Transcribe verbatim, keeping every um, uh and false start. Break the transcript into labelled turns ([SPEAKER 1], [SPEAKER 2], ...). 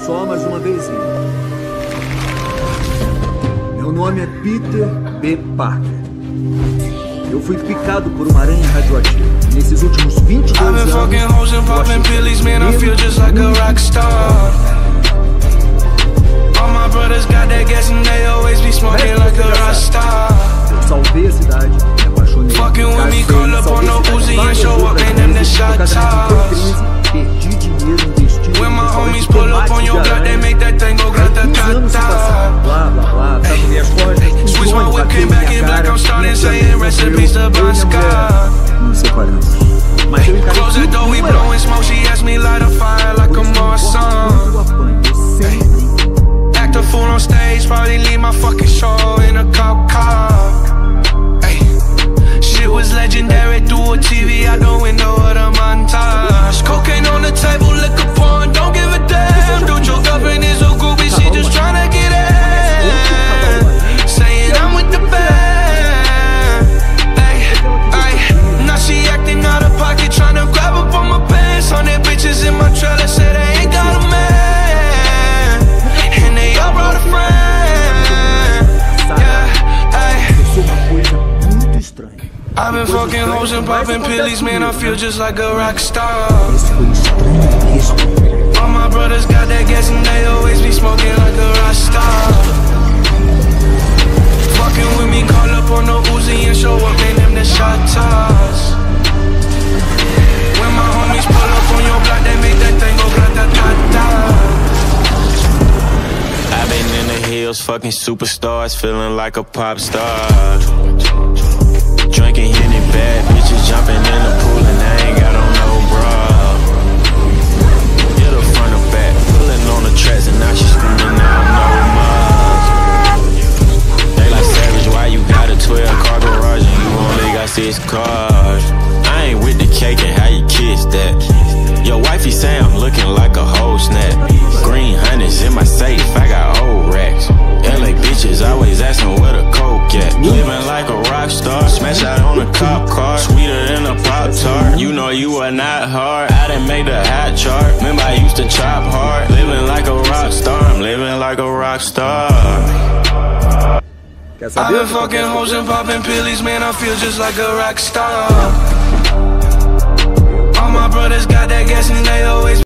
[SPEAKER 1] só mais uma vezinha. Meu nome é Peter B. Parker. Eu fui picado por uma aranha radioativa. Nesses últimos vinte e dois anos, eu achei eu salvei a cidade, me apaixonei, casei, salvei a cidade, perdi dinheiro, investi em restaurante tomate de aranha. Alguns anos se passaram, blá blá blá, tava nas minhas costas, os drones bateu na minha cara, minha tia morreu, eu e minha mulher nos separamos. Mas eu encarei tudo como um herói. Eu apanho, eu sempre.
[SPEAKER 2] Act a fool on stage, probably leave my fucking show in a cop car. Ay. Shit was legendary through a T V out the window of the montage. Cocaine on the table, liquor porn, don't give a damn. Dude, your girlfriend is a groupie, she just tryna get in. Saying I'm with the band. Ay, ay. Now she acting out of pocket, tryna grab up on my pants. On their bitches in my trailer, say they ain't got a man. I brought a friend. Yeah, ay. I've been fucking hoes and popping pillies, man, I feel just like a rock star. All my brothers got that gas and they always be smoking like a rock star. Fucking with me, call up on the Uzi and show up, man, them the shot toss. When my homies pull up on your block, they make that thing go grata-ta-ta. I've been in the hills, fucking superstars, feeling like a pop star. Drinking Henny, bad bitches jumping in the pool and I ain't got on no bra. Hit her front or back, pulling on the tracks and now she screaming out no more. They like Savage, why you got a twelve car garage and you only got six cars? I ain't with the cake and how you kiss that. Your wifey say I'm looking like a whole snap. Green hundreds in my safe, I got old racks. L A bitches always asking where the coke at. Living like a rock star, smash out on a cop car, sweeter than a Pop-Tart. You know you are not hard, I done made the hot chart. Remember I used to chop hard, living like a rock star. I'm living like a rock star. I've been fucking hoes and popping pillies, man, I feel just like a rock star. All my brothers got that gas and they always